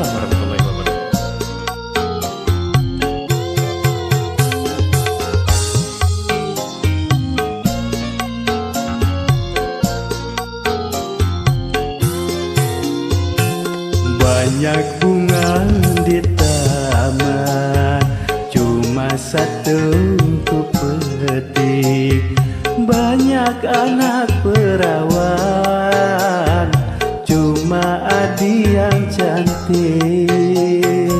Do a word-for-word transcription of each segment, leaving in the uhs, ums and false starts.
Waalaikumsalam warahmatullahi wabarakatuh. Banyak bunga di taman, cuma satu ku petik. Banyak anak perawan, cuma Adi yang cantik.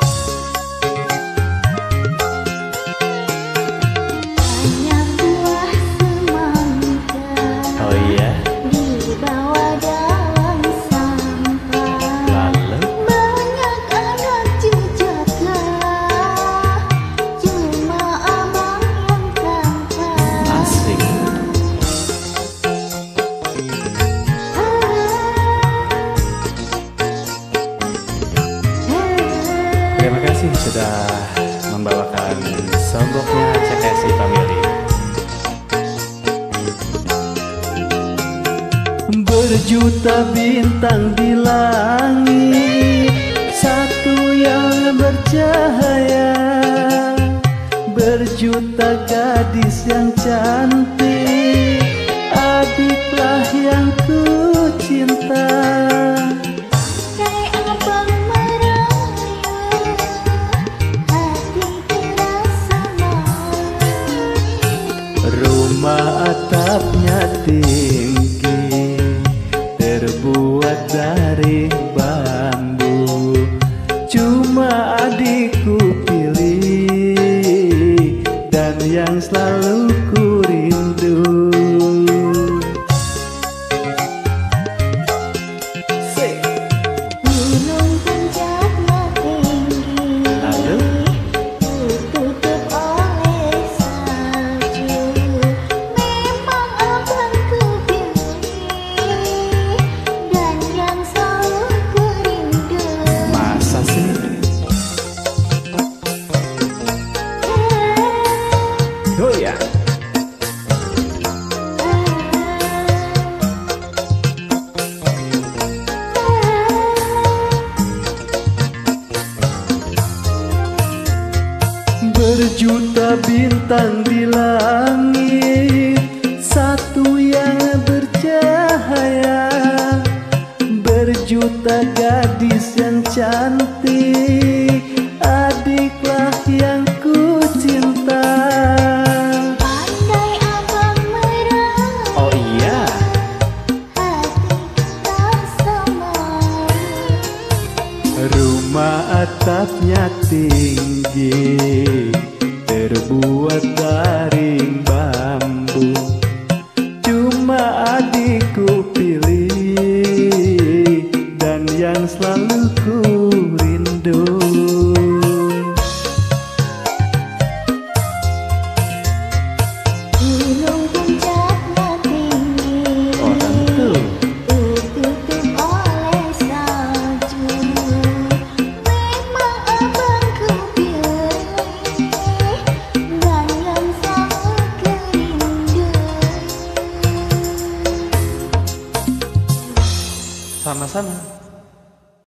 Banyak buah semangka, Oh iya? dibawa dalam sampah. Lalu? Banyak anak jejaka, cuma abang yang tampan. Asik. Terima kasih sudah membawakan songoknya C S I Family. Berjuta bintang di langit, satu yang bercahaya. Berjuta gadis yang cantik, adiklah yang ku cinta. Kayak abang merayu, hati terasa malu. Rumah atapnya tinggi, terbuat dari bambu. Cuma adikku pilih, dan yang selalu ku rindu. Say. Gunung puncaknya tinggi, Lalu? tertutup oleh salju. Memang abang ku pilih, dan yang selalu ku rindu. Masa sih? Oh ya. Berjuta bintang di langit, satu yang bercahaya. Berjuta gadis yang cantik, adiklah yang ku cinta. Pandai abang merayu, Oh iya? hati terasa malu. Rumah atapnya tinggi, terbuat dari bambu.